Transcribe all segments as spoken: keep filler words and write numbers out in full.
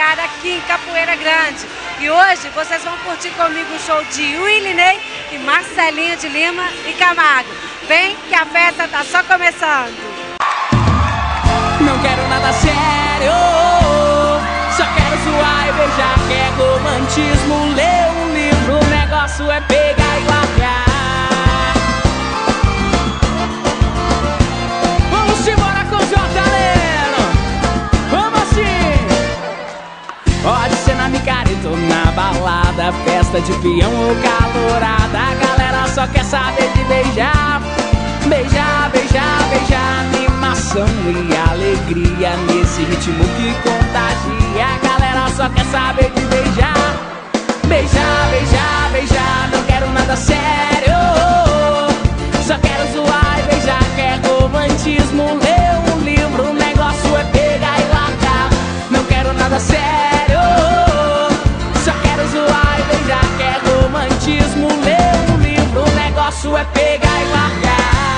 chegada aqui em Capoeira Grande. E hoje vocês vão curtir comigo o show de Willie Ney e Marcelinho de Lima e Camargo. Vem que a festa tá só começando. Não quero nada sério, só quero zoar e beijar. Quer romantismo, ler um livro, o negócio é pegar e largar. Vamos embora com o J. Leno, vamos assim. Pode ser na micareta ou na balada, festa de peão ou calorada. A galera só quer saber de beijar, beijar, beijar, beijar. Animação e alegria nesse ritmo que contagia. A galera só quer saber de beijar, beijar, beijar, beijar. Não quero nada sério, só quero zoar e beijar. Quer romantismo, ler um livro, o negócio é pegar e largar. Não quero nada sério, só quero zoar e beijar. Quer romantismo, ler um livro, o negócio é pegar e largar.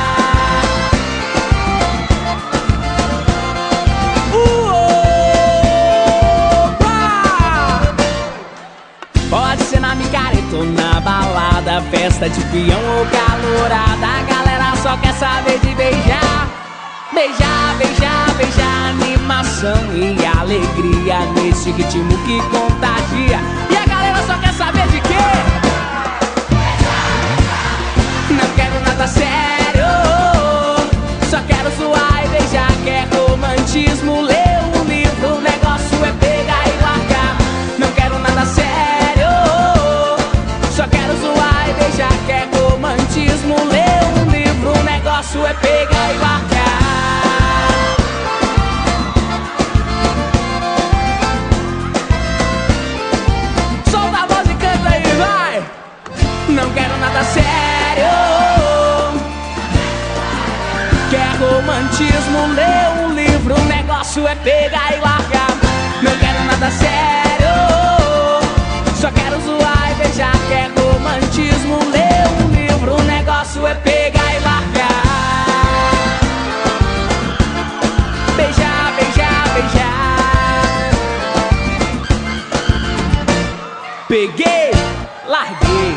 Pode ser na micareta ou na balada, festa de peão ou calorada. A galera só quer saber de beijar, beijar, beijar, beijar. Animação e alegria nesse ritmo que contagia. E a galera só quer saber de quê? Não quero nada sério, só quero zoar e beijar. Quer romantismo, ler um livro, o negócio é pegar e largar. Não quero nada sério, só quero zoar e beijar. Quer romantismo, ler um livro, o negócio é pegar e largar. Solta a voz e canta aí, vai! Não quero nada sério, quer romantismo, ler um livro, o negócio é pegar e largar. Não quero nada sério, só quero zoar e beijar. Quer romantismo, ler um livro, o negócio é pegar e largar. Beijar, beijar, beijar. Peguei, larguei.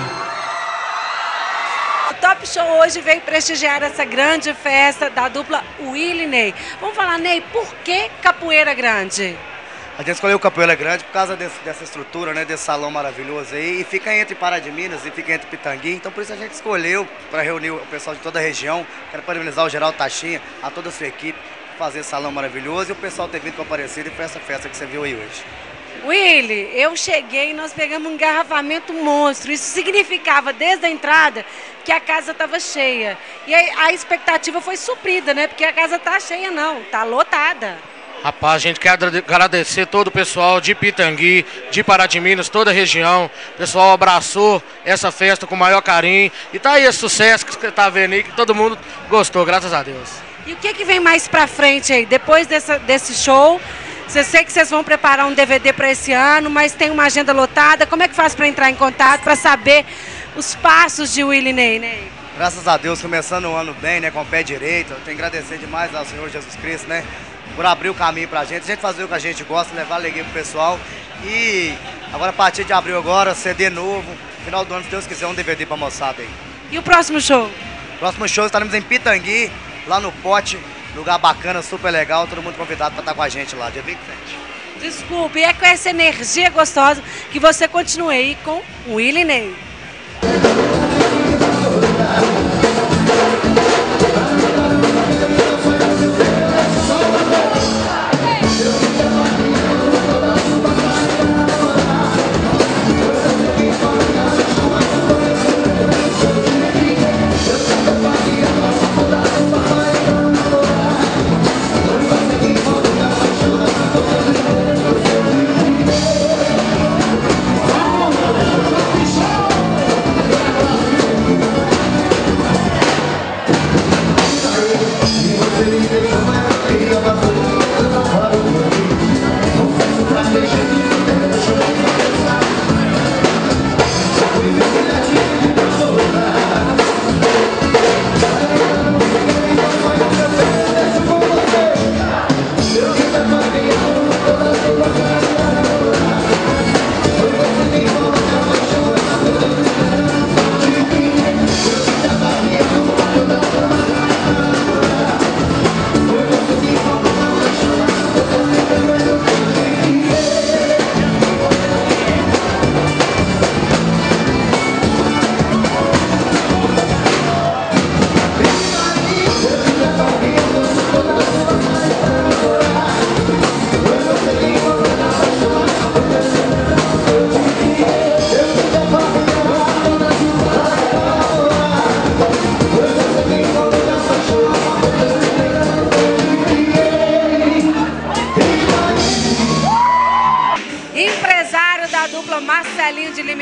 O Top Show hoje veio prestigiar essa grande festa da dupla Willie Ney. Vamos falar, Ney, por que Capoeira Grande? A gente escolheu o Capoeira Grande por causa desse, dessa estrutura, né, desse salão maravilhoso aí, e fica entre Pará de Minas e fica entre Pitangui, então por isso a gente escolheu para reunir o pessoal de toda a região. Quero parabenizar o Geraldo Tachinha, a toda a sua equipe, fazer esse salão maravilhoso e o pessoal ter vindo para Aparecida e foi essa festa que você viu aí hoje. Willie, eu cheguei e nós pegamos um engarrafamento monstro. Isso significava, desde a entrada, que a casa estava cheia. E a, a expectativa foi suprida, né? Porque a casa tá cheia não, tá lotada. Rapaz, a gente quer agradecer todo o pessoal de Pitangui, de Pará de Minas, toda a região. O pessoal abraçou essa festa com o maior carinho. E tá aí esse sucesso que você tá vendo aí, que todo mundo gostou, graças a Deus. E o que que vem mais pra frente aí? Depois dessa, desse show, você sei que vocês vão preparar um D V D para esse ano, mas tem uma agenda lotada. Como é que faz para entrar em contato, para saber os passos de Willie Ney, Ney? Graças a Deus, começando o ano bem, né, com o pé direito. Eu tenho que agradecer demais ao Senhor Jesus Cristo, né, por abrir o caminho pra gente, a gente fazer o que a gente gosta, levar alegria pro pessoal. E agora, a partir de abril agora, C D novo, final do ano, se Deus quiser, um D V D pra moçada aí. E o próximo show? Próximo show, estaremos em Pitangui, lá no Pote, lugar bacana, super legal, todo mundo convidado pra estar com a gente lá, dia vinte e sete. Desculpe, e é com essa energia gostosa que você continue aí com Willie Ney.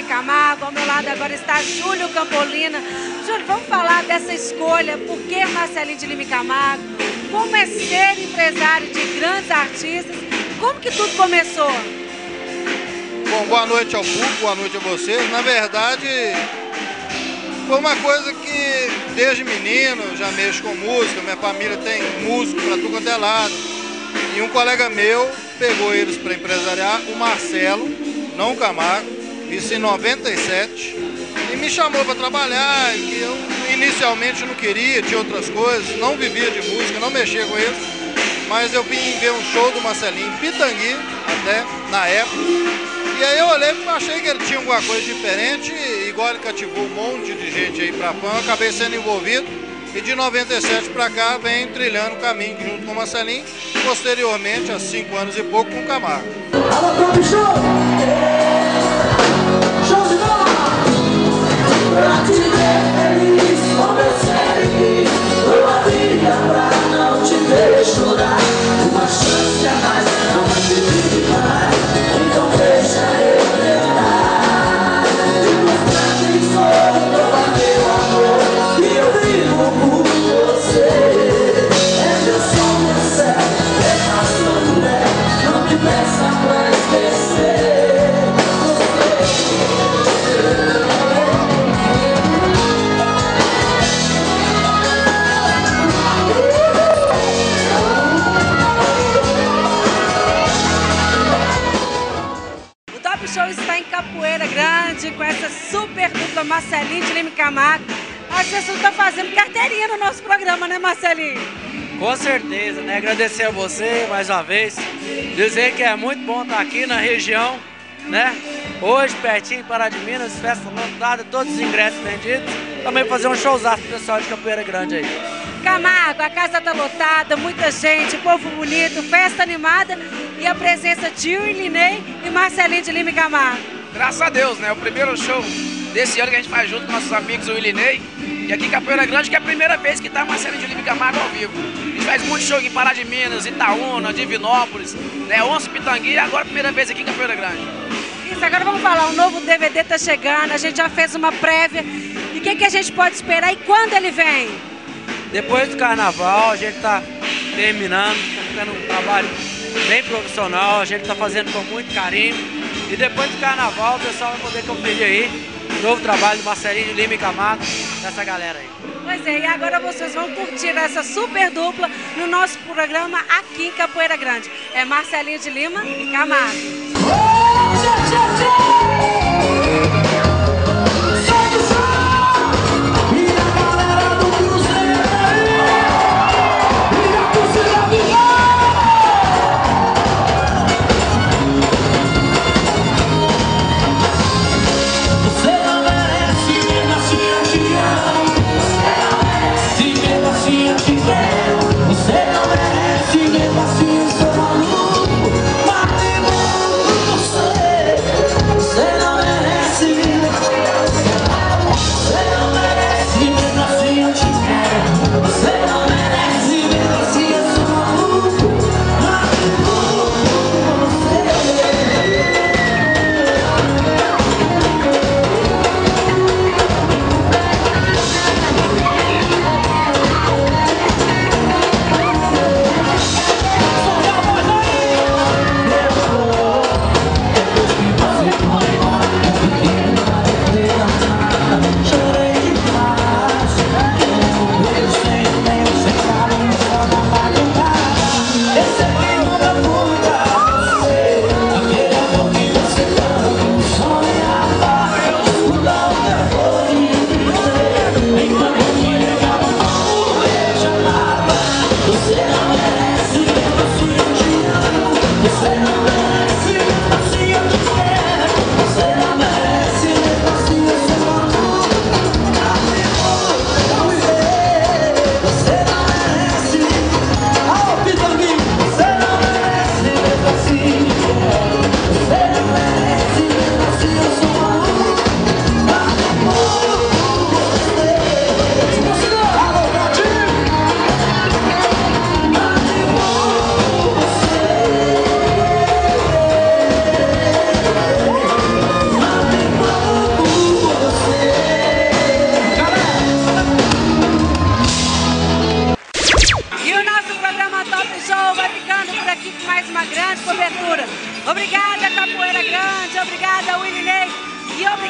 Camargo. Ao meu lado agora está Júlio Campolina. Júlio, vamos falar dessa escolha. Por que Marcelinho de Lima e Camargo? Como é ser empresário de grandes artistas? Como que tudo começou? Bom, boa noite ao público, boa noite a vocês. Na verdade, foi uma coisa que desde menino eu já mexo com música, minha família tem músico para tudo quanto é lado. E um colega meu pegou eles para empresariar, o Marcelo, não o Camargo, isso em noventa e sete, e me chamou para trabalhar, que eu inicialmente não queria, tinha outras coisas, não vivia de música, não mexia com eles, mas eu vim ver um show do Marcelinho em Pitangui, até, na época, e aí eu olhei e achei que ele tinha alguma coisa diferente, e igual ele cativou um monte de gente aí pra fã, eu acabei sendo envolvido, e de noventa e sete pra cá vem trilhando o caminho junto com o Marcelinho, posteriormente, há cinco anos e pouco, com o Camargo. Alô, Top Show! Show de bola! Pra te ver feliz, como eu sei que dou a vida pra não te ver chorar. Uma chance a mais, não te digo mais. Então deixa eu tentar te mostrar quem sou, prova meu amor, e eu vivo por você. É meu som, meu céu, é razão, né? Não me peça pra esquecer. O show está em Capoeira Grande com essa super dupla Marcelinho de Lima e Camargo. Acho que vocês estão fazendo carteirinha no nosso programa, né, Marcelinho? Com certeza, né? Agradecer a você mais uma vez. Dizer que é muito bom estar aqui na região, né? Hoje, pertinho de Pará de Minas, festa lotada, todos os ingressos vendidos. Também fazer um showzaço pro pessoal de Capoeira Grande aí. Camargo, a casa tá lotada, muita gente, povo bonito, festa animada e a presença de Ilinei e Marcelinho de Lima e Camargo. Graças a Deus, né? O primeiro show desse ano que a gente faz junto com nossos amigos, o Ilinei. E aqui em Capoeira Grande, que é a primeira vez que tá Marcelinho de Lima e Camargo ao vivo. A gente faz muito show em Pará de Minas, Itaúna, Divinópolis, né? Onça, Pitangui, e agora a primeira vez aqui em Capoeira Grande. Isso, agora vamos falar, o novo D V D tá chegando, a gente já fez uma prévia. E o que, que a gente pode esperar e quando ele vem? Depois do carnaval, a gente tá terminando, tá ficando um trabalho bem profissional, a gente tá fazendo com muito carinho. E depois do carnaval, o pessoal vai poder conferir aí o novo trabalho do Marcelinho de Lima e Camargo, dessa galera aí. Pois é, e agora vocês vão curtir essa super dupla no nosso programa aqui em Capoeira Grande. É Marcelinho de Lima e Camargo. Você não merece, mesmo assim eu sou maluco. Mate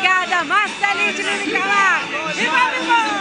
Obrigada, Marcelinho de Lili Camargo. E vamos embora!